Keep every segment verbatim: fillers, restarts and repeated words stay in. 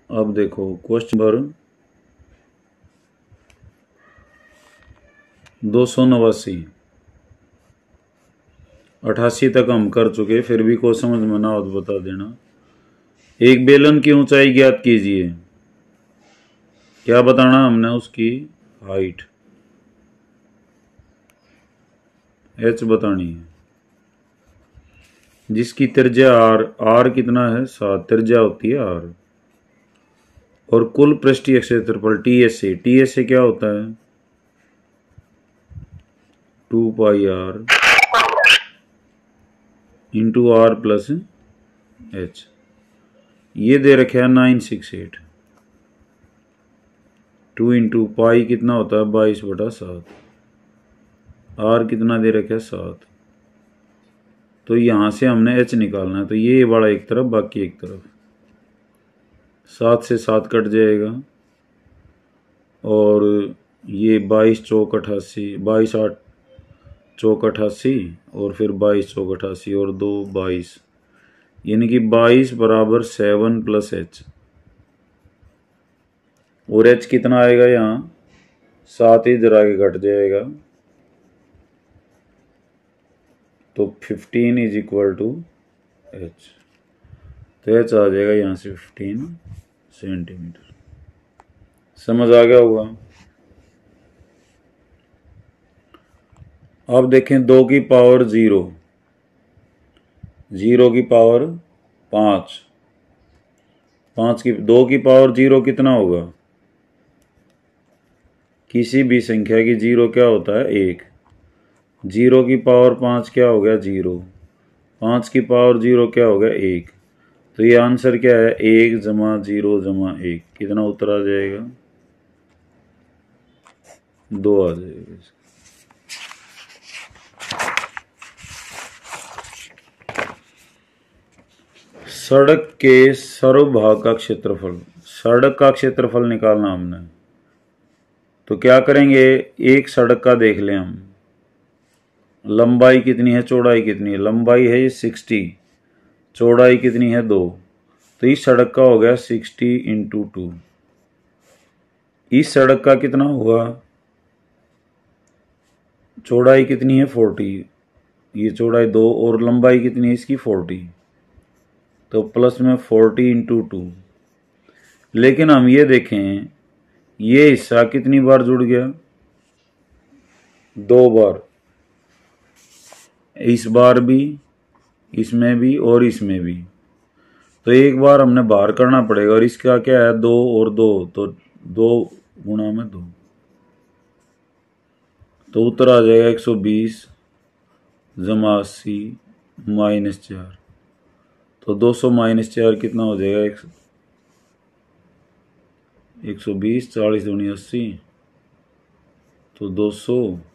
अब देखो question number दो सौ नवासी अठासी तक हम कर चुके, फिर भी कोई समझ में ना हो तो बता देना। एक बेलन की ऊंचाई ज्ञात कीजिए। क्या बताना हमने? उसकी हाइट एच बतानी है, जिसकी त्रिज्या आर। आर कितना है? सात। त्रिज्या होती है आर। और कुल पृष्ठीय क्षेत्रफल T S A. T S A क्या होता है? Two pi r into r plus h. ये दे रखे है nine six eight. Two into pi कितना होता है? बाईस बटा सात। आर कितना दे रखा है? सात। तो यहां से हमने एच निकालना है, तो ये वाला एक तरफ, बाकी एक तरफ। सात से सात कट जाएगा, और ये बाईस चौक अठासी, बाईस आठ चौक अठासी, और फिर बाईस चौक अठासी, और दो बाईस, यानी कि बाईस बराबर सेवन प्लस एच। और एच कितना आएगा? यहाँ सात ही इधर आगे घट जाएगा, तो fifteen is equal to h. तो एच आ जाएगा यहाँ से फिफ्टीन सेंटीमीटर। समझ आ गया होगा? अब देखें, दो की पावर जीरो, जीरो की पावर पाँच, पाँच की दो की पावर जीरो कितना होगा? किसी भी संख्या की जीरो क्या होता है? एक। जीरो की पावर पाँच क्या हो गया? जीरो। पाँच की पावर जीरो क्या हो गया? एक। तो ये आंसर क्या है? एक जमा जीरो जमा एक। कितना उत्तर आ जाएगा? दो आ जाएगा। सड़क के सर्वभाग का क्षेत्रफल। सड़क का क्षेत्रफल निकालना हमने, तो क्या करेंगे? एक सड़क का देख लें हम। लंबाई कितनी है, चौड़ाई कितनी है? लंबाई है ये सिक्सटी, चौड़ाई कितनी है? दो। तो इस सड़क का हो गया सिक्सटी इंटू टू। इस सड़क का कितना होगा? चौड़ाई कितनी है? फोर्टी। ये चौड़ाई दो, और लंबाई कितनी है इसकी? फोर्टी। तो प्लस में फोर्टी इंटू टू। लेकिन हम ये देखें, ये हिस्सा कितनी बार जुड़ गया? दो बार। इस बार भी, इसमें भी, और इसमें भी। तो एक बार हमने बाहर करना पड़ेगा, और इसका क्या है? दो और दो, तो दो गुणा में दो, तो उत्तर आ जाएगा एक सौ बीस जमा अस्सी माइनस चार। तो दो सौ माइनस चार कितना हो जाएगा? एक एक सौ बीस, चालीस दूनी अस्सी, तो दो सौ,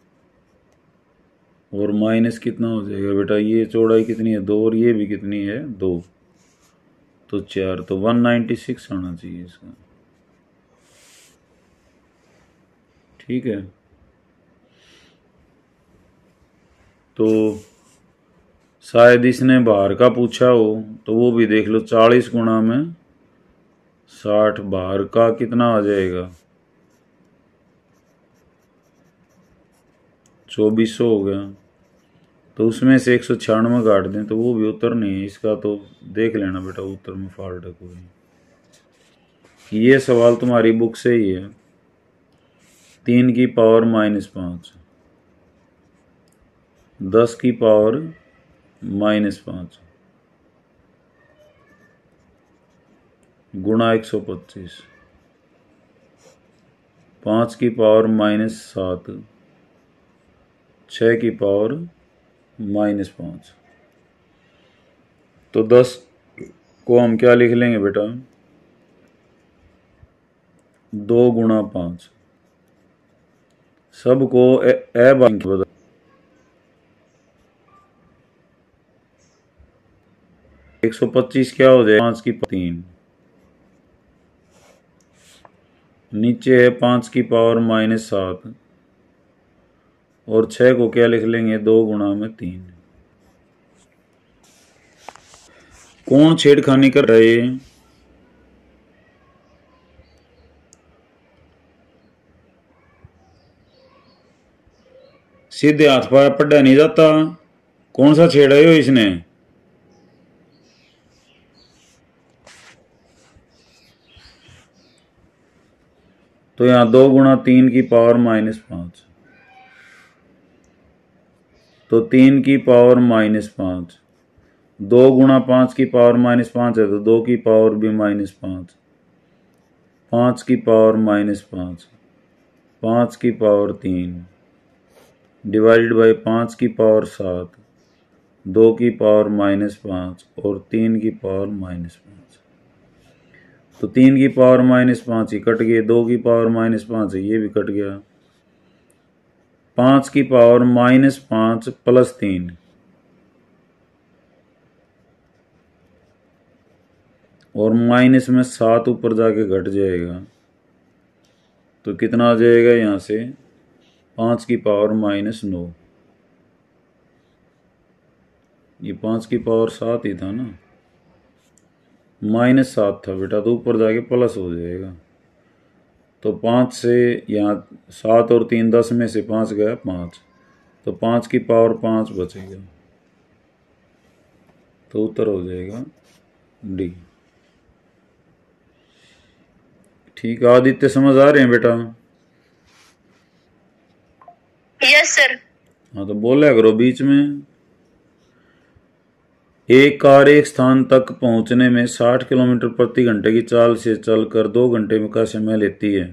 और माइनस कितना हो जाएगा बेटा? ये चौड़ाई कितनी है? दो, और ये भी कितनी है? दो, तो चार। तो वन नाइन्टी सिक्स आना चाहिए इसका। ठीक है, तो शायद इसने बाहर का पूछा हो, तो वो भी देख लो। चालीस गुणा में साठ, बाहर का कितना आ जाएगा? चौबीस सौ हो गया। तो उसमें से एक सौ छियानवे काट दें, तो वो भी उत्तर नहीं है इसका। तो देख लेना बेटा, उत्तर में फॉल्ट है कोई। ये सवाल तुम्हारी बुक से ही है। तीन की पावर माइनस पाँच, दस की पावर माइनस पाँच, गुणा एक सौ पच्चीस, पाँच की पावर माइनस सात, छः की पावर माइनस पाँच। तो दस को हम क्या लिख लेंगे बेटा? दो गुणा पाँच। सबको ए बाकी बदल, एक सौ पच्चीस क्या हो जाए? पाँच की तीन, नीचे है पाँच की पावर माइनस सात, और छः को क्या लिख लेंगे? दो गुणा में तीन। कौन छेड़खानी कर रहे? सीधे हाथ पाया पढ़ा नहीं जाता। कौन सा छेड़ा है इसने? तो यहां दो गुणा तीन की पावर माइनस पांच, तो तीन की पावर माइनस पांच, दो गुणा पांच की पावर माइनस पांच है तो दो की पावर भी माइनस पांच, पांच की पावर माइनस पांच, पांच की पावर तीन डिवाइडेड बाई पांच की पावर सात, दो की पावर माइनस पांच और तीन की पावर माइनस पांच। तो तीन की पावर माइनस पांच ही कट गए, दो की पावर माइनस पांच है ये भी कट गया, पांच की पावर माइनस पांच प्लस तीन, और माइनस में सात ऊपर जाके घट जाएगा तो कितना आ जाएगा यहां से? पांच की पावर माइनस नौ। ये पांच की पावर सात ही था ना, माइनस सात था बेटा, तो ऊपर जाके प्लस हो जाएगा। तो पांच से यहाँ सात और तीन दस में से पांच गया पांच, तो पांच की पावर पांच बचेगा, तो उत्तर हो जाएगा डी। ठीक है आदित्य, समझ आ रहे हैं बेटा? Yes sir. हाँ तो बोला करो बीच में। एक कार एक स्थान तक पहुंचने में साठ किलोमीटर प्रति घंटे की चाल से चलकर दो घंटे में का समय लेती है।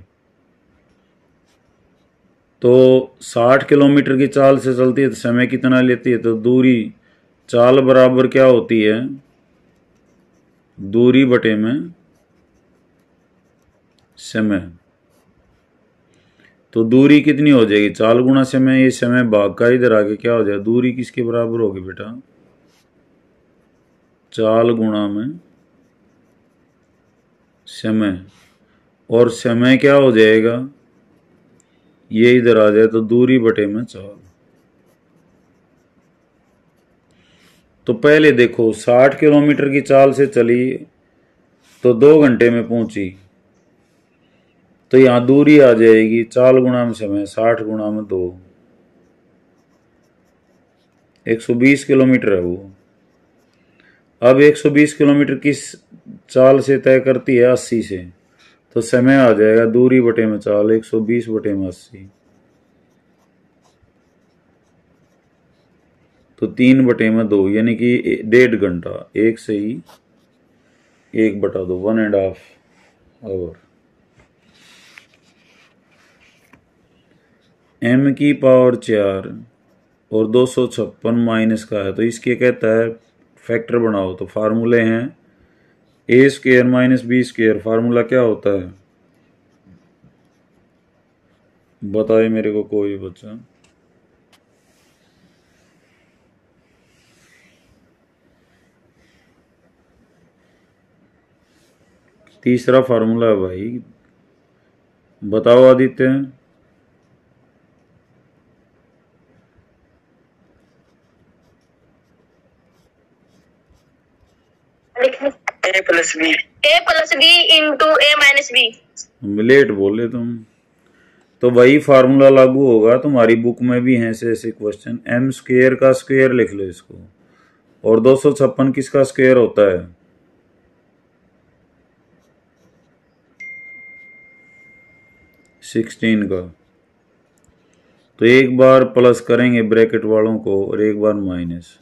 तो साठ किलोमीटर की चाल से चलती है तो समय कितना लेती है? तो दूरी, चाल बराबर क्या होती है? दूरी बटे में समय। तो दूरी कितनी हो जाएगी? चाल गुना समय, ये समय भाग का इधर आके क्या हो जाएगा? दूरी किसके बराबर होगी बेटा? चाल गुणा में समय, और समय क्या हो जाएगा? ये इधर आ जाए तो दूरी बटे में चाल। तो पहले देखो साठ किलोमीटर की चाल से चली तो दो घंटे में पहुंची, तो यहां दूरी आ जाएगी चाल गुणा में समय, साठ गुणा में दो, एक सौ बीस किलोमीटर है वो। अब एक सौ बीस किलोमीटर किस चाल से तय करती है? अस्सी से, तो समय आ जाएगा दूरी बटे में चाल, एक सौ बीस बटे में अस्सी, तो तीन बटे में दो, यानी कि डेढ़ घंटा, एक से ही एक बटा दो, one and half hour. M की पावर चार और दो सौ छप्पन माइनस का है, तो इसके कहता है फैक्टर बनाओ। तो फार्मूले हैं a square minus b square. Formula क्या होता है बताए मेरे को कोई बच्चा? तीसरा फार्मूला है भाई, बताओ Aditya. A plus b, a plus b into a minus b. Late बोले तुम, तो वही फार्मूला लागू होगा। तुम्हारी बुक में भी है ऐसे ऐसे क्वेश्चन। एम स्क्वेयर का स्क्वेयर लिख लो इसको, और दो सौ छप्पन किसका स्क्वेयर होता है? सिक्सटीन का। तो एक बार प्लस करेंगे ब्रैकेट वालों को और एक बार माइनस,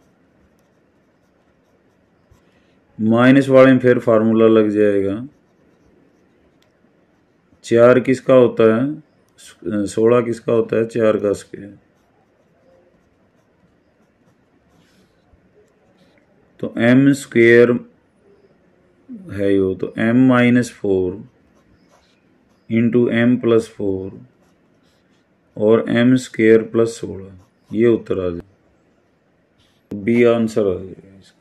माइनस वाले में फिर फार्मूला लग जाएगा। चार किसका होता है? सोलह किसका होता है? चार का स्क्वायर। तो एम स्क्वेयर है यो, तो m minus four into m plus four और एम स्क्वेयर प्लस सोलह, ये उत्तर आ जाए, बी आंसर आ जाएगा इसका।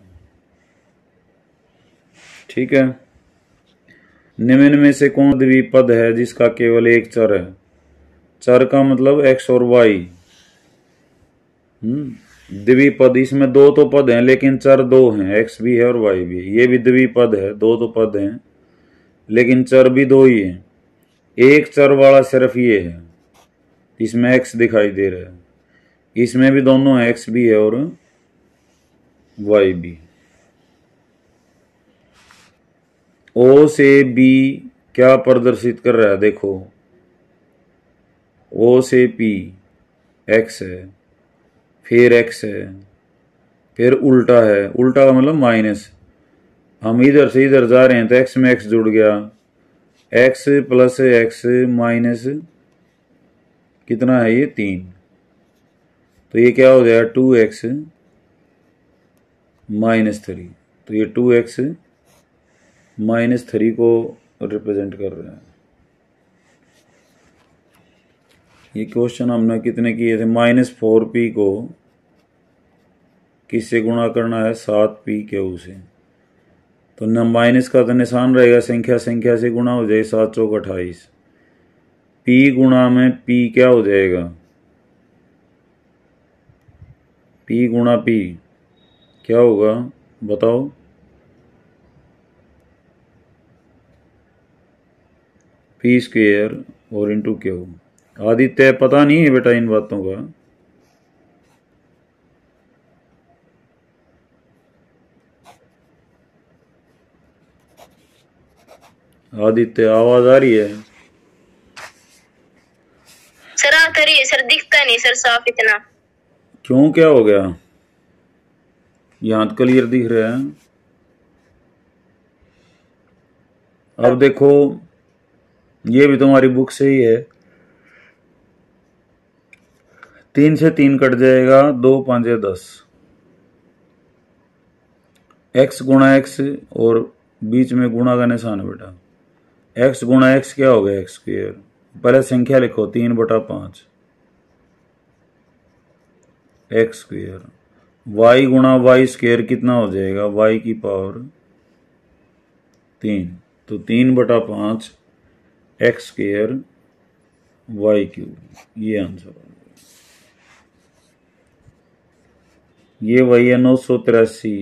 ठीक है। निम्न में से कौन द्विपद है जिसका केवल एक चर है? चर का मतलब एक्स और वाई। हम्म द्विपद, इसमें दो तो पद हैं लेकिन चर दो हैं, एक्स भी है और वाई भी है। ये भी द्विपद है, दो तो पद हैं लेकिन चर भी दो ही हैं। एक चर वाला सिर्फ ये है, इसमें एक्स दिखाई दे रहा है। इसमें भी दोनों है, एक्स भी है और वाई भी। ओ से बी क्या प्रदर्शित कर रहा है, देखो ओ से पी एक्स है, फिर एक्स है, फिर उल्टा है, उल्टा का मतलब माइनस। हम इधर से इधर जा रहे हैं तो एक्स में एक्स जुड़ गया, एक्स प्लस एक्स माइनस कितना है ये तीन, तो ये क्या हो जाएगा टू एक्स माइनस थ्री। तो ये टू एक्स माइनस थ्री को रिप्रेजेंट कर रहा है। ये क्वेश्चन हमने कितने किए थे, माइनस फोर पी को किससे गुणा करना है, सात पी क्यू से। तो न माइनस का तो निशान रहेगा, संख्या संख्या से गुणा हो जाएगी, सात चौक अट्ठाईस। पी गुणा में पी क्या हो जाएगा, पी गुणा पी क्या होगा बताओ, पी स्क्वेयर और इंटू क्यू। आदित्य पता नहीं है बेटा इन बातों का, आदित्य आवाज आ रही है? सर आ करिए सर, दिखता नहीं सर साफ इतना। क्यों, क्या हो गया? यहां तो क्लियर दिख रहा है। अब देखो ये भी तुम्हारी बुक से ही है, तीन से तीन कट जाएगा, दो पांचे दस, एक्स गुणा एक्स और बीच में गुणा का निशान है बेटा, एक्स गुणा एक्स क्या हो गया एक्स स्क्वेयर, पहले संख्या लिखो तीन बटा पांच एक्स स्क्वेयर, वाई गुणा वाई स्क्वेयर कितना हो जाएगा, वाई की पावर तीन, तो तीन बटा पांच एक्स स्क्वेयर वाई क्यूब, ये आंसर हो गया। ये वही है नौ सौ तिरासी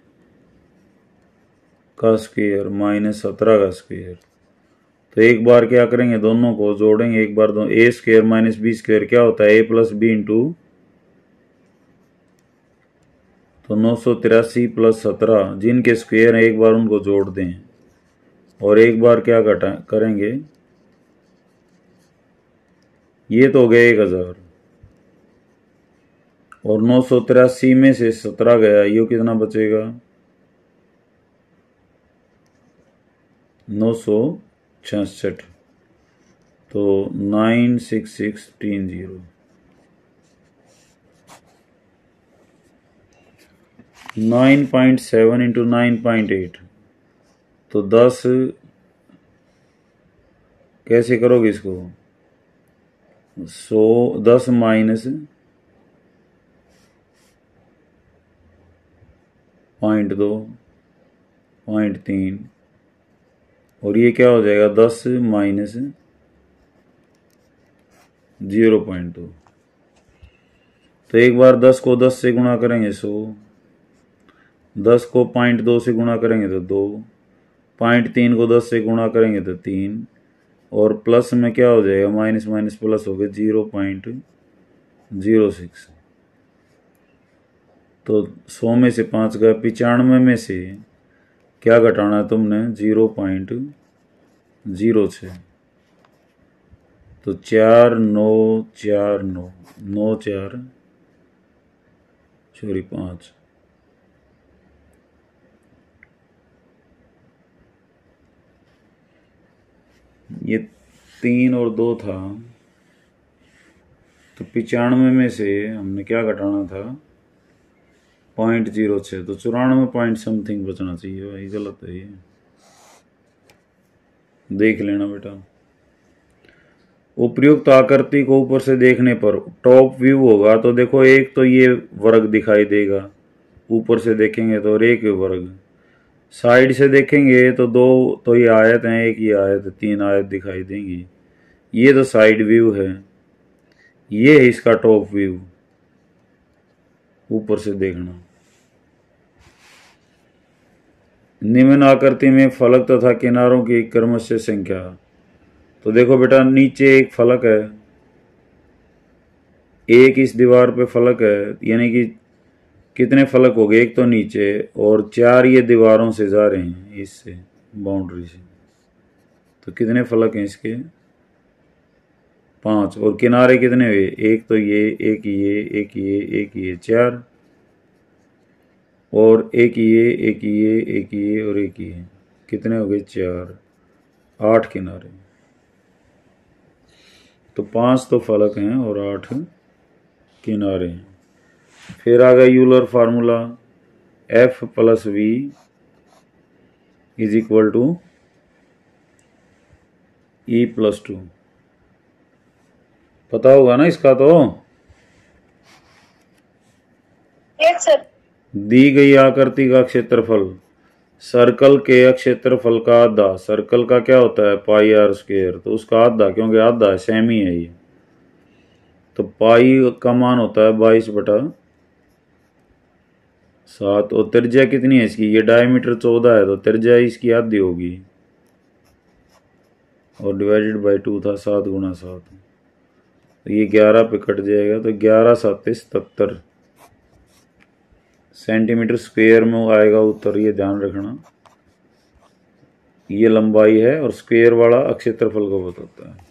का स्क्वेयर माइनस सत्रह का स्क्वेयर। तो एक बार क्या करेंगे, दोनों को जोड़ेंगे, एक बार दो, a square minus b square क्या होता है, ए प्लस बी इंटू, तो नौ सौ तिरासी प्लस सत्रह जिनके स्क्वेयर है एक बार उनको जोड़ दें, और एक बार क्या घटा करेंगे, ये तो हो गया एक हजार, और नौ सौ तिरासी में से सत्रह गया, ये कितना बचेगा, नौ सौ छियासठ, तो नाइन सिक्स सिक्स तीन zero, nine point seven into nine point eight, तो दस कैसे करोगे इसको, सौ दस माइनस पॉइंट दो पॉइंट तीन, और ये क्या हो जाएगा दस माइनस जीरो पॉइंट दो। तो एक बार दस को दस से गुणा करेंगे सौ, दस को पॉइंट दो से गुणा करेंगे तो दो, पॉइंट तीन को दस से गुणा करेंगे तो तीन, और प्लस में क्या हो जाएगा, माइनस माइनस प्लस हो गया जीरो पॉइंट जीरो सिक्स। तो सौ में से पाँच गया, पिचानवे में से क्या घटाना है तुमने, जीरो पॉइंट जीरो छः, तो चार नौ चार नौ, नौ चार सॉरी पाँच, ये तीन और दो था, तो पिचानवे में से हमने क्या घटाना था, पॉइंट जीरो छः, तो चौरानवे पॉइंट समथिंग बचना चाहिए भाई, गलत है ये, देख लेना बेटा। उपर्युक्त आकृति को ऊपर से देखने पर टॉप व्यू होगा, तो देखो एक तो ये वर्ग दिखाई देगा, ऊपर से देखेंगे तो, और एक वर्ग साइड से देखेंगे तो दो, तो ये आयत हैं, एक ये आयत, तीन आयत दिखाई देंगी, ये तो साइड व्यू है, ये है इसका टॉप व्यू, ऊपर से देखना। निम्न आकृति में फलक तथा किनारों की क्रमशः संख्या, तो देखो बेटा नीचे एक फलक है, एक इस दीवार पे फलक है, यानी कि कितने फलक हो गए, एक तो नीचे और चार ये दीवारों से जा रहे हैं इससे बाउंड्री से, तो कितने फलक हैं इसके, पांच। और किनारे कितने हुए, एक तो ये, एक ये, एक ये, एक ये, चार। और एक ये, एक ये, एक ये और एक ये, कितने हो गए, चार। आठ किनारे, तो पांच तो फलक हैं और आठ किनारे हैं। फिर आ गया Euler formula, f plus v is equal to e plus two. पता होगा ना इसका तो। Yes sir. दी गई आकृति का क्षेत्रफल, सर्कल के क्षेत्रफल का आधा, सर्कल का क्या होता है पाई आर स्क्वायर, तो उसका आधा, क्योंकि आधा है सेमी है ये, तो पाई का मान होता है बाईस बटा सात। और त्रिज्या कितनी है इसकी, ये डायमीटर चौदह है, तो त्रिज्या इसकी आधी होगी, और डिवाइडेड बाई टू था, सात गुना सात, तो ये ग्यारह पे कट जाएगा, तो ग्यारह सात सतर सेंटीमीटर स्क्वायर में आएगा उत्तर, ये ध्यान रखना। ये लंबाई है और स्क्वायर वाला क्षेत्रफल को बताता है।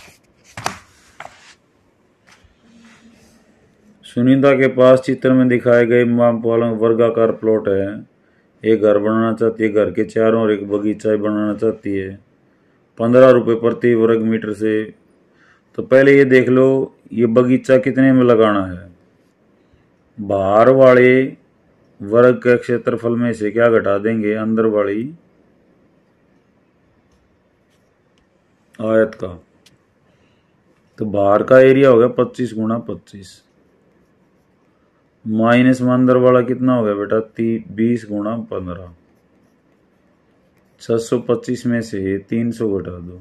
सुनीता के पास चित्र में दिखाए गए वर्गाकार प्लॉट है। एक घर बनाना चाहती है, घर के चारों और एक बगीचा बनाना चाहती है, पंद्रह रुपये प्रति वर्ग मीटर से। तो पहले ये देख लो ये बगीचा कितने में लगाना है। बाहर वाले वर्ग के क्षेत्रफल में से क्या घटा देंगे, अंदर वाली आयत का, तो बाहर का एरिया हो गया पच्चीस गुना पच्चीस, माइनस में अंदर वाला कितना हो गया बेटा, ती बीस गुना पंद्रह, छह सौ पच्चीस में से तीन सौ घटा दो,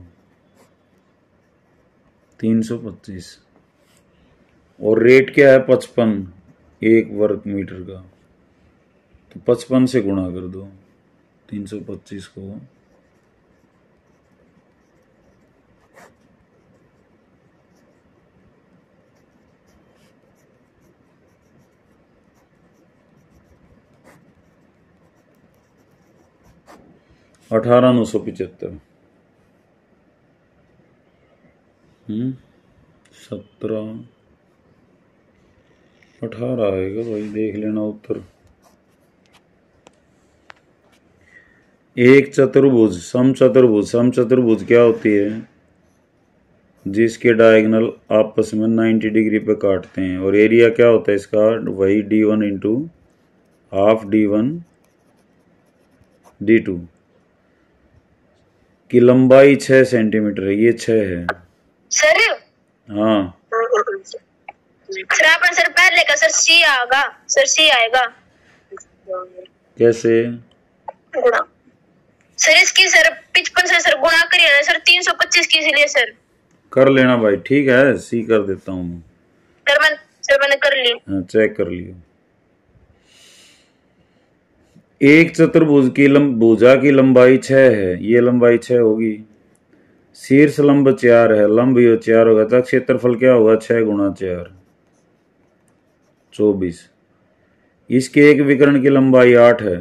तीन सौ पच्चीस। और रेट क्या है पचपन एक वर्ग मीटर का, तो पचपन से गुणा कर दो तीन सौ पच्चीस को। अठारह नौ सौ पिचहत्तर, हम्म सत्रह अठारह आएगा भाई, देख लेना उत्तर। एक चतुर्भुज, सम चतुर्भुज, सम चतुर्भुज क्या होती है, जिसके डायगोनल आपस में नब्बे डिग्री पे काटते हैं, और एरिया क्या होता है इसका, वही d one into half d one d two की लंबाई छह सेंटीमीटर है, ये छह है सर। हाँ सर आपने सर पहले का सर सी आएगा, सर सी आएगा कैसे गुणा, सर इसकी सर पचपन से सर गुणा करिए सर तीन सौ पच्चीस की, इसलिए सर कर लेना भाई, ठीक है सी कर देता हूँ सर। मैं सर मैंने कर ली, हाँ चेक कर लियो। एक चतुर्भुज की लंब भुजा की लंबाई छह है, ये लंबाई छह होगी, शीर्ष लंब चार है, लंब यो चार होगा, तो क्षेत्रफल क्या होगा, छह गुणा चार चौबीस। इसके एक विकर्ण की लंबाई आठ है,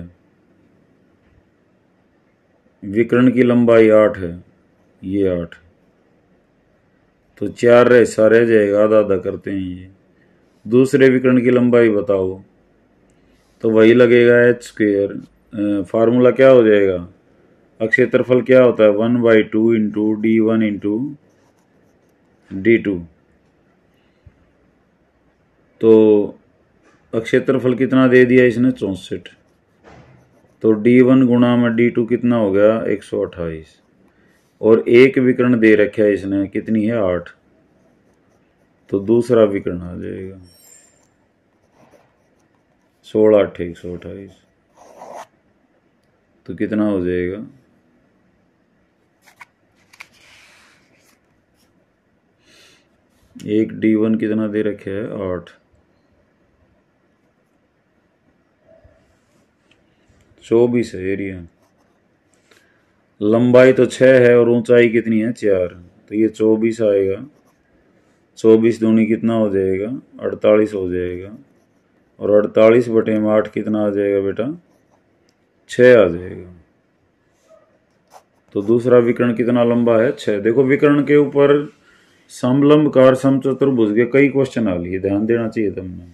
विकर्ण की लंबाई आठ है, ये आठ, तो चार रह हिस्सा रह जाएगा, आधा आधा करते हैं ये। दूसरे विकर्ण की लंबाई बताओ, तो वही लगेगा एच स्क्वेयर। फार्मूला क्या हो जाएगा, क्षेत्रफल क्या होता है, one by two into d one into d two. तो क्षेत्रफल कितना दे दिया इसने, चौसठ, तो डी वन गुणा में डी टू कितना हो गया, एक सौ अट्ठाईस। और एक विकर्ण दे रखा है इसने, कितनी है, आठ, तो दूसरा विकर्ण आ जाएगा सोलह अट्ठे एक सौ अट्ठाईस, तो कितना हो जाएगा, एक डी वन कितना दे रखे है, आठ, चौबीस है एरिया। लंबाई तो छह है और ऊंचाई कितनी है, चार, तो ये चौबीस आएगा। चौबीस दूनी कितना हो जाएगा? अड़तालीस हो जाएगा। और अड़तालीस बटे में आठ कितना आ जाएगा बेटा? छः आ जाएगा। तो दूसरा विकर्ण कितना लंबा है? छः। देखो विकर्ण के ऊपर समलंबकार समचतुर्भुज के कई क्वेश्चन आ लिए, ध्यान देना चाहिए तुमने।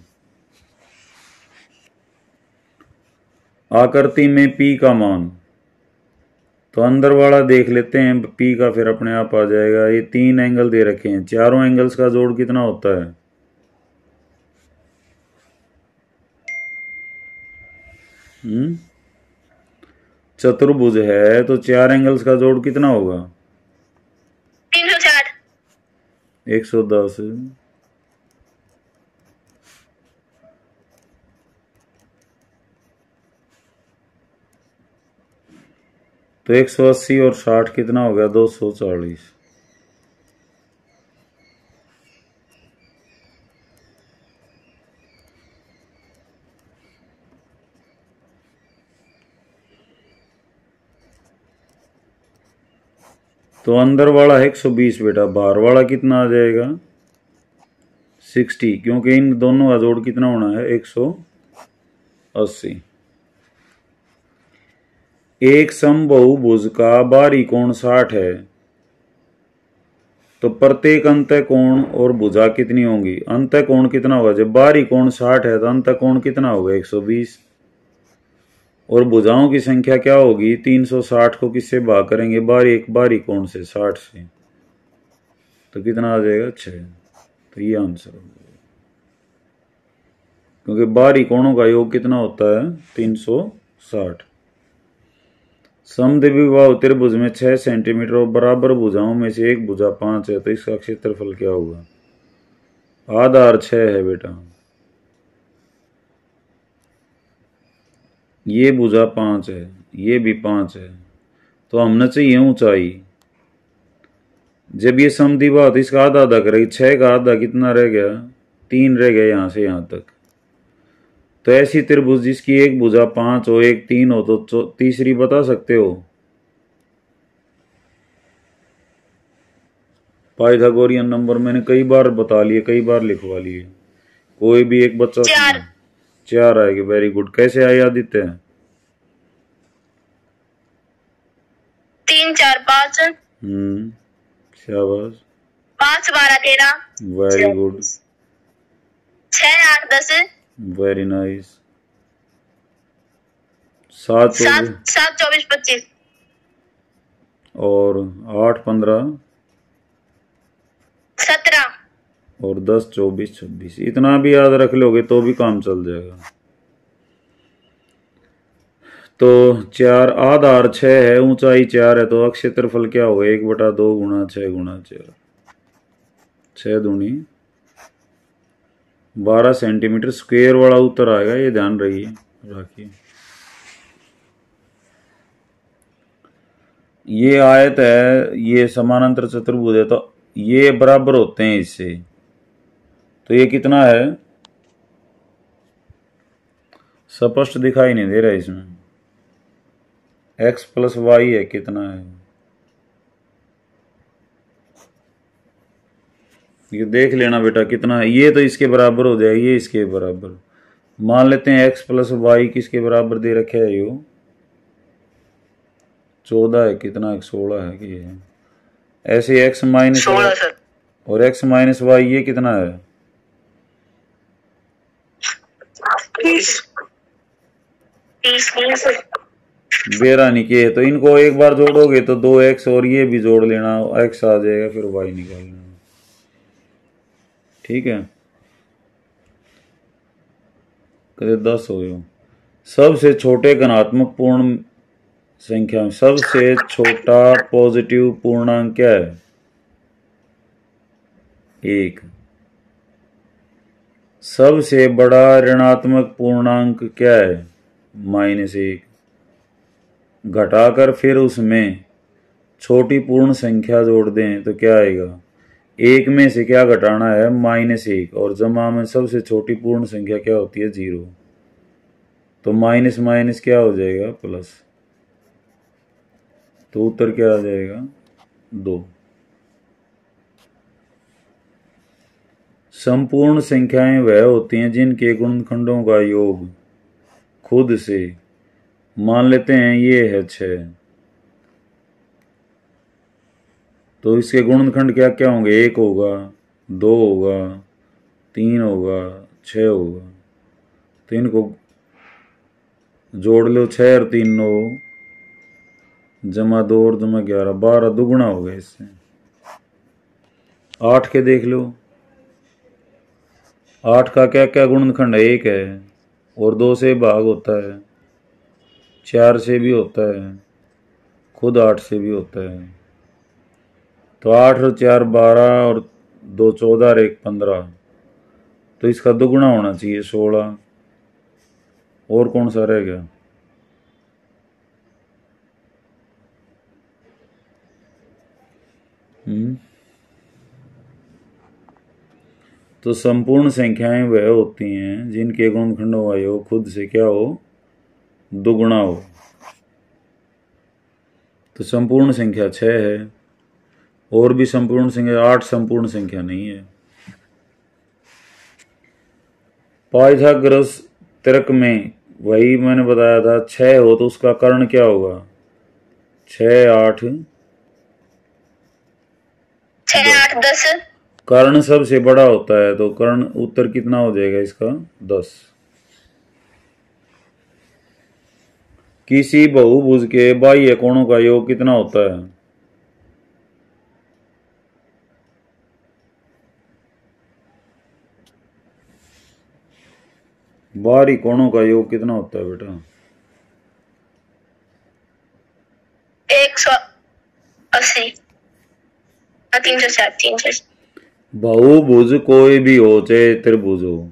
आकृति में पी का मान, तो अंदर वाला देख लेते हैं पी का, फिर अपने आप आ जाएगा। ये तीन एंगल दे रखे हैं, चारों एंगल्स का जोड़ कितना होता है? हम्म चतुर्भुज है तो चार एंगल्स का जोड़ कितना होगा? तीन सौ साठ। एक सौ दस। तो एक सौ अस्सी और साठ कितना हो गया? दो सौ चालीस। तो अंदर वाला है एक सौ बीस बेटा, बाहर वाला कितना आ जाएगा? साठ, क्योंकि इन दोनों का जोड़ कितना होना है? एक सौ अस्सी। एक समबाहुभुज का बाहरी कोण साठ है, तो प्रत्येक अंतःकोण और भुजा कितनी होंगी? अंतःकोण कितना होगा? जब बाहरी कोण साठ है तो अंतःकोण कितना होगा? एक सौ बीस। और भुजाओं की संख्या क्या होगी? तीन सौ साठ को किससे भाग करेंगे? बाहरी एक बाहरी कोण से, साठ से, तो कितना आ जाएगा? छः। तो ये आंसर हो जाएगा, क्योंकि बाहरी कोणों का योग कितना होता है? तीन सौ साठ। समद्विबाहु त्रिभुज में छह सेंटीमीटर और बराबर भुजाओं में से एक भुजा पांच है, तो इसका क्षेत्रफल क्या होगा? आधार छह है बेटा, ये भुजा पांच है, ये भी पांच है, तो हमने चाहिए ऊंचाई। जब ये समद्विबाहु तो इसका आधा आधा करेगी, छह का आधा कितना रह गया? तीन रह गया यहां से यहां तक। तो ऐसी त्रिभुज जिसकी एक भुजा पांच हो एक तीन हो, तो तीसरी बता सकते हो? पाइथागोरियन नंबर मैंने कई बार बता लिए, कई बार लिखवा लिए। कोई भी एक बच्चा चार चार आएगी। Very good. कैसे आए आदित्य? तीन चार पाँच। हम्म शाबाश। पाँच बारह तेरह। Very good. छह आठ दस। Very nice. सात सात सात चौबीस पच्चीस। और आठ पंद्रह सत्रह। और दस चौबीस छब्बीस। इतना भी याद रख लोगे तो भी काम चल जाएगा। तो चार आधार छह है, ऊंचाई चार है, तो क्षेत्रफल क्या होगा? एक बटा दो गुणा छह गुणा चार, छह दूनी बारह सेंटीमीटर स्क्वायर वाला उत्तर आएगा, ये ध्यान रखिए रखिए। ये आयत है, ये समानांतर चतुर्भुज है, तो ये बराबर होते हैं इससे, तो ये कितना है? स्पष्ट दिखाई नहीं दे रहा इसमें। x प्लस वाई है, कितना है? ये देख लेना बेटा कितना है। ये तो इसके बराबर हो जाएगा, ये इसके बराबर। मान लेते हैं x प्लस वाई किसके बराबर दे रखे है? यो चौदह है, कितना है? सोलह है कि है। ऐसे x माइनस और x माइनस वाई ये कितना है? बेरा निके है, तो इनको एक बार जोड़ोगे तो दो एक्स और ये भी जोड़ लेना, x आ जाएगा, फिर y निकालना। ठीक है, कदे दस हो गए। सबसे छोटे धनात्मक पूर्ण संख्या में सबसे छोटा पॉजिटिव पूर्णांक क्या है? एक। सबसे बड़ा ऋणात्मक पूर्णांक क्या है? माइनस एक। घटाकर फिर उसमें छोटी पूर्ण संख्या जोड़ दें तो क्या आएगा? एक में से क्या घटाना है? माइनस एक। और जमा में सबसे छोटी पूर्ण संख्या क्या होती है? जीरो। तो माइनस माइनस क्या हो जाएगा? प्लस। तो उत्तर क्या आ जाएगा? दो। संपूर्ण संख्याएं वह होती हैं जिनके गुणनखंडों का योग खुद से, मान लेते हैं ये है छः, तो इसके गुणनखंड क्या क्या होंगे? एक होगा, दो होगा, तीन होगा, छः होगा। तो इनको जोड़ लो, छः और तीन नौ, जमा दो और जमा ग्यारह, बारह दुगुना हो गया इससे। आठ के देख लो, आठ का क्या क्या गुणनखंड है? एक है, और दो से भाग होता है, चार से भी होता है, खुद आठ से भी होता है। तो आठ और चार बारह, और दो चौदह और एक पंद्रह, तो इसका दुगुना होना चाहिए सोलह। और कौन सा रह गया? हम्म तो संपूर्ण संख्याएं वह होती हैं जिनके गुणनखंडों का योग खुद से क्या हो? दुगुना हो। तो संपूर्ण संख्या छह है, और भी संपूर्ण संख्या आठ संपूर्ण संख्या नहीं है। पाइथागोरस तर्क में वही मैंने बताया था, छह हो तो उसका कर्ण क्या होगा? छह आठ छह आठ दस। कर्ण सबसे बड़ा होता है, तो कर्ण उत्तर कितना हो जाएगा इसका? दस। किसी बहुभुज के बाह्य कोणों का योग कितना होता है? बाहरी कोणों का योग कितना होता है बेटा? एक सौ अस्सी, तीन सौ साठ, तीन सौ। बहुभुज कोई भी हो, चाहे त्रिभुज हो,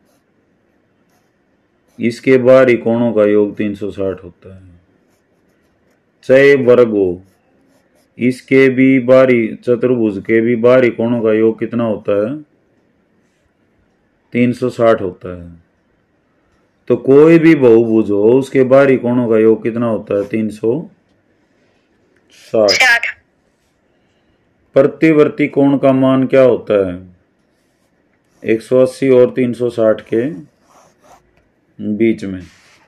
इसके बाहरी कोणों का योग तीन सौ साठ होता है। चाहे वर्ग हो, इसके भी बाहरी, चतुर्भुज के भी बाहरी कोणों का योग कितना होता है? तीन सौ साठ होता है। तो कोई भी बहुभुज हो, उसके बाहरी कोणों का योग कितना होता है? तीन सौ साठ। प्रतिवर्ती कोण का मान क्या होता है? एक सौ अस्सी और तीन सौ साठ के बीच में।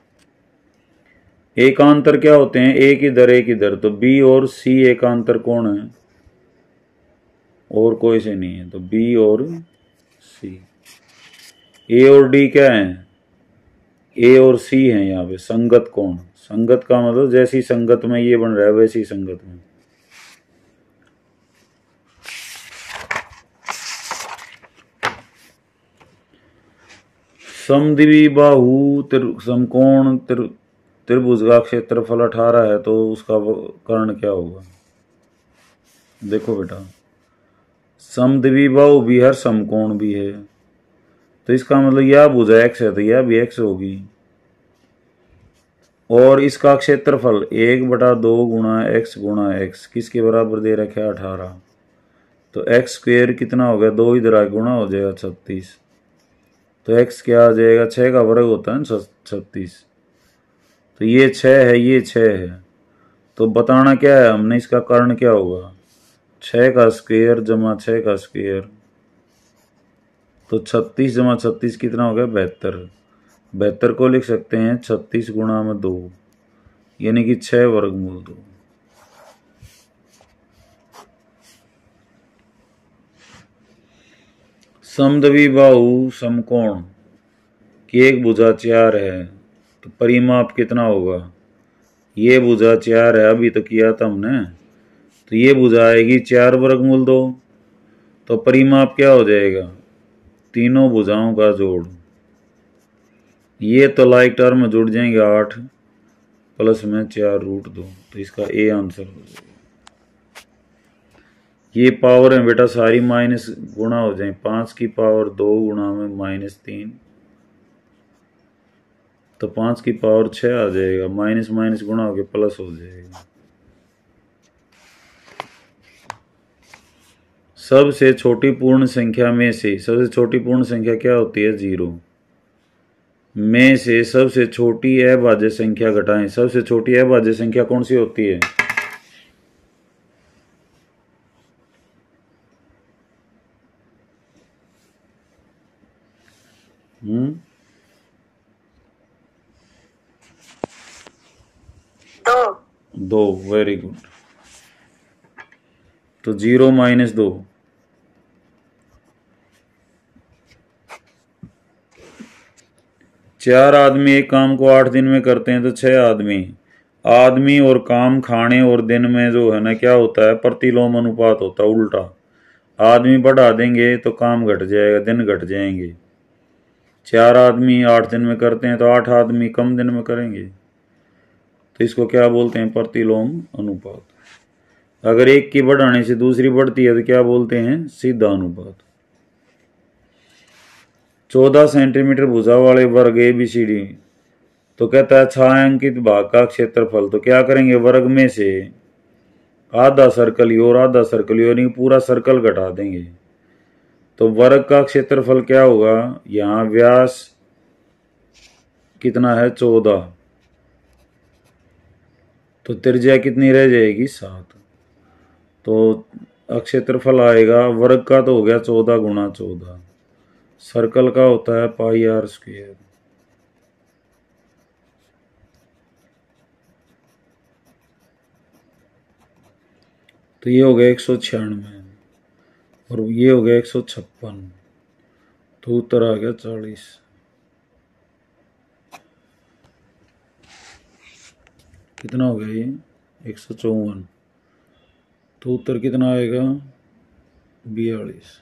एकांतर क्या होते हैं? एक इधर एक इधर, तो बी और सी एकांतर कोण है, और कोई से नहीं है, तो बी और सी। ए और डी क्या है? ए और सी है यहाँ पे संगत कोण। संगत का मतलब जैसी संगत में ये बन रहा है वैसी संगत में। समद्विबाहु समकोण त्रिभुज का क्षेत्रफल अठारह है, तो उसका कर्ण क्या होगा? देखो बेटा, समद्विबाहु भी है, समकोण भी है, तो इसका मतलब यह भुजा एक्स है तो यह भी एक्स होगी। और इसका क्षेत्रफल एक बटा दो गुणा एक्स गुणा एक्स किसके बराबर दे रखे है? अठारह। तो एक्स स्क्वेयर कितना हो गया? दो इधर आ गुणा हो जाएगा छत्तीस। तो एक्स क्या आ जाएगा? छः का वर्ग होता है ना छत्तीस। तो ये छः है, ये छः है, तो बताना क्या है हमने? इसका कर्ण क्या होगा? छः का स्क्वेयर जमा छः का स्क्वेयर, तो छत्तीस जमा छत्तीस कितना हो गया? बहत्तर। बहत्तर को लिख सकते हैं छत्तीस गुणा में दो, यानी कि छः वर्गमूल दो। समद्विबाहु समकोण की एक भुजा चार है, तो परिमाप कितना होगा? ये भुजा चार है, अभी तो किया था हमने, तो ये भुजा आएगी चार वर्गमूल दो, तो परिमाप क्या हो जाएगा? तीनों भुजाओं का जोड़। ये तो लाइक टर्म में जुड़ जाएंगे, आठ प्लस में चार रूट दो, तो इसका ए आंसर हो जाएगा। ये पावर है बेटा सारी माइनस गुणा हो जाए, पांच की पावर दो गुणा में माइनस तीन, तो पांच की पावर छः आ जाएगा, माइनस माइनस गुणा होके प्लस हो जाएगा। सबसे छोटी पूर्ण संख्या में से सबसे छोटी पूर्ण संख्या क्या होती है? जीरो। में से सबसे छोटी अभाज्य संख्या घटाएं। सबसे छोटी अभाज्य संख्या कौन सी होती है? हम्म दो। दो, वेरी गुड। तो जीरो माइनस दो, चार आदमी एक काम को आठ दिन में करते हैं तो छह आदमी आदमी और काम खाने और दिन में जो है ना क्या होता है, प्रतिलोम अनुपात होता है उल्टा। आदमी बढ़ा देंगे तो काम घट जाएगा, दिन घट जाएंगे। चार आदमी आठ दिन में करते हैं तो आठ आदमी कम दिन में करेंगे, तो इसको क्या बोलते हैं, प्रतिलोम अनुपात। अगर एक की बढ़ाने से दूसरी बढ़ती है तो क्या बोलते हैं, सीधा अनुपात। चौदह सेंटीमीटर भुजा वाले वर्ग ए बी सी डी, तो कहता है छायांकित भाग का क्षेत्रफल। तो क्या करेंगे, वर्ग में से आधा सर्कल और आधा सर्कल यानी पूरा सर्कल घटा देंगे। तो वर्ग का क्षेत्रफल क्या होगा, यहां व्यास कितना है, चौदह, तो त्रिज्या कितनी रह जाएगी, सात। तो क्षेत्रफल आएगा वर्ग का तो हो गया चौदह गुणा चौदह, सर्कल का होता है पाई आर स्क्वायर। तो ये हो गया एक सौ छियानवे और ये हो गया एक सौ छप्पन, तो उत्तर आ गया चालीस। कितना हो गया ये, एक सौ चौवन, तो उत्तर कितना आएगा, बयालीस।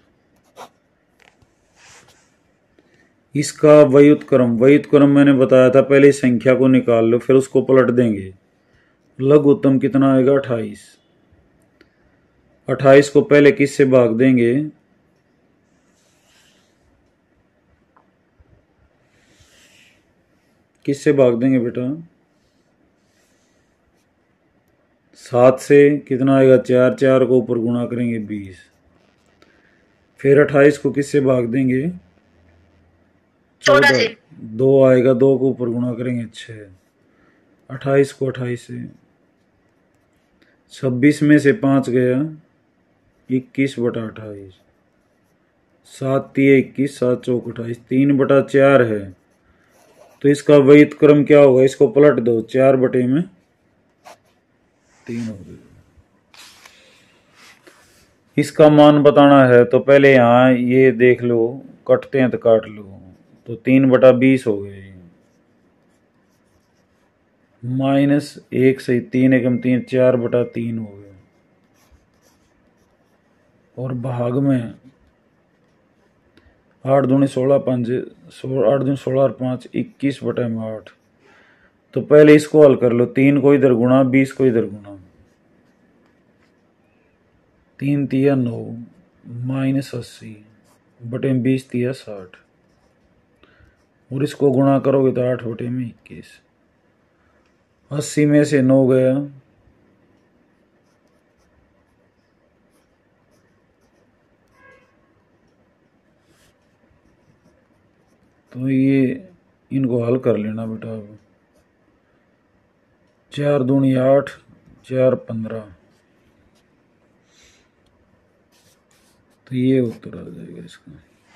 इसका व्युत्क्रम, व्युत्क्रम मैंने बताया था, पहले संख्या को निकाल लो फिर उसको पलट देंगे। लघुत्तम कितना आएगा, अट्ठाईस। अट्ठाईस को पहले किस से भाग देंगे, किस से भाग देंगे बेटा, सात से। कितना आएगा, चार, चार को ऊपर गुणा करेंगे बीस। फिर अट्ठाईस को किस से भाग देंगे, चौदह से। दो आएगा, दो को ऊपर गुणा करेंगे छः। अट्ठाईस को अट्ठाईस से, छब्बीस में से पाँच गया, इक्कीस बटा अट्ठाईस, सात तीय इक्कीस, सात चौक अट्ठाईस, तीन बटा चार है। तो इसका व्युत्क्रम क्या होगा, इसको पलट दो, चार बटे में तीन हो गया। इसका मान बताना है तो पहले यहाँ ये देख लो, कटते हैं तो काट लो, तो तीन बटा बीस हो गए, माइनस एक से तीन एकम तीन, चार बटा तीन हो गया, और भाग में आठ दूनी सोलह, पाँच सोलह, आठ दूनी सोलह और पाँच इक्कीस बटा में आठ। तो पहले इसको हल कर लो, तीन को इधर गुणा, बीस को इधर गुणा, तीन तिया नौ, माइनस अस्सी बटे में बीस तिया साठ, और इसको गुणा करोगे तो आठ बटे में इक्कीस। अस्सी में से नौ गया, तो ये इनको हल कर लेना बेटा। अब चार दूनी आठ, चार पंद्रह, तो ये उत्तर आ जाएगा इसका।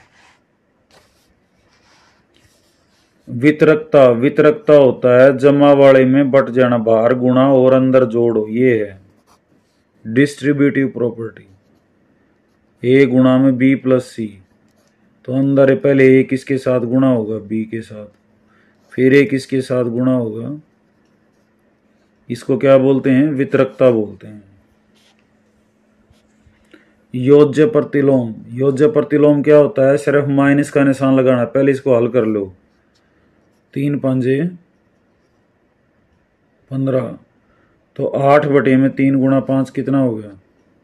वितरकता, वितरकता होता है जमा वाले में बट जाना, बाहर गुणा और अंदर जोड़ो, ये है डिस्ट्रीब्यूटिव प्रॉपर्टी। ए गुणा में बी प्लस सी, तो अंदर है पहले ए किसके साथ गुणा होगा, बी के साथ, फिर ए किसके साथ गुणा होगा, इसको क्या बोलते हैं, वितरकता बोलते हैं। योज्य प्रतिलोम, योज्य प्रतिलोम क्या होता है, सिर्फ माइनस का निशान लगाना। पहले इसको हल कर लो, तीन पंजे पंद्रह, तो आठ बटे में तीन गुणा पांच कितना हो गया,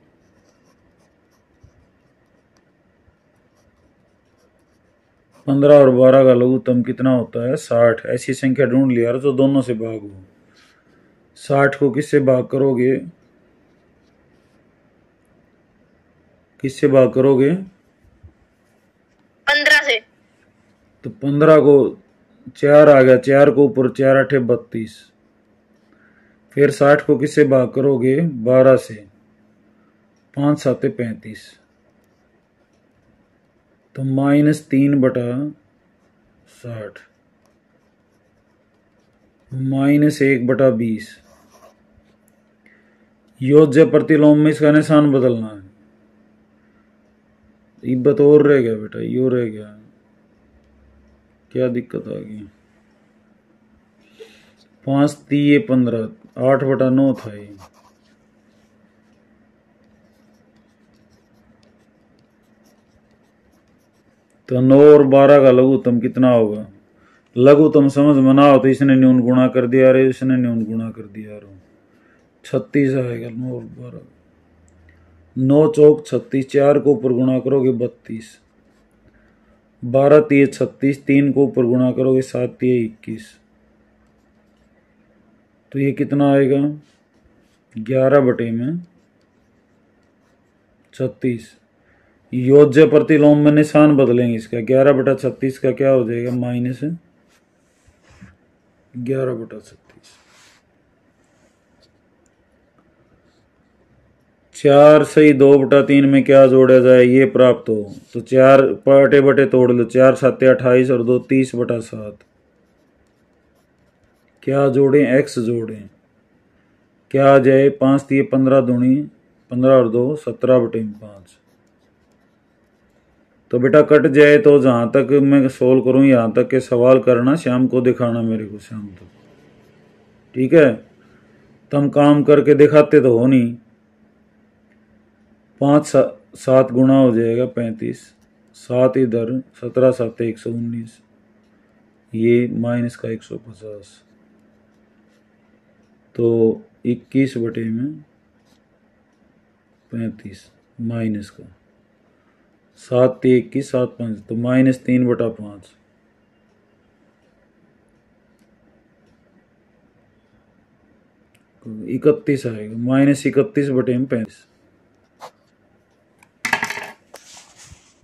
पंद्रह, और बारह का लघुत्तम कितना होता है, साठ। ऐसी संख्या ढूंढ लिया जो दोनों से भाग हो। साठ को किससे भाग करोगे, किससे भाग करोगे, पंद्रह से। तो पंद्रह को चार आ गया, चार को ऊपर, चार अठे बत्तीस। फिर साठ को किससे भाग करोगे, बारह से, पांच साते पैंतीस, तो माइनस तीन बटा साठ माइनस एक बटा बीस। योज्य प्रतिलोम में इसका निशान बदलना है। इब्बत और रह गया बेटा, यो रह गया, क्या दिक्कत आ गई। पांच तीये पंद्रह, आठ बटा नौ था ये। तो नौ और बारह का लघुत्तम कितना होगा? लघुत्तम समझ में ना हो तो इसने न्यून गुणा कर दिया रे, इसने न्यून गुणा कर दिया रो, छत्तीस आएगा। नौ और बारह, नौ चौक छत्तीस, चार को ऊपर गुणा करोगे बत्तीस, बारह तीय छत्तीस, तीन को ऊपर गुणा करोगे सात तीय इक्कीस। तो ये कितना आएगा? ग्यारह बटे में छत्तीस। योज्य प्रतिलोम में निशान बदलेंगे इसका। ग्यारह बटा छत्तीस का क्या हो जाएगा? माइनस ग्यारह बटा छत्तीस। चार सही दो बटा तीन में क्या जोड़ा जाए ये प्राप्त हो, तो चार बटे बटे तोड़ लो, चार सात अट्ठाईस और दो तीस बटा सात। क्या जोड़ें? एक्स जोड़ें। क्या आ जाए? पांच तीय पंद्रह दूनी पंद्रह और दो सत्रह बटे में पांच। तो बेटा कट जाए तो जहां तक मैं सोल्व करूं यहां तक के सवाल करना, शाम को दिखाना मेरे को शाम तक, ठीक है? तुम काम करके दिखाते तो हो नहीं। पांच सा, सात गुना हो जाएगा पैंतीस, सात इधर, सत्रह सात एक सौ उन्नीस, ये माइनस का एक सौ पचास। तो इक्कीस बटे में पैंतीस माइनस का सात तीन इक्कीस, सात पाँच, तो माइनस तीन बटा पाँच। इकतीस आएगा, माइनस इकतीस बटे में पैंतीस।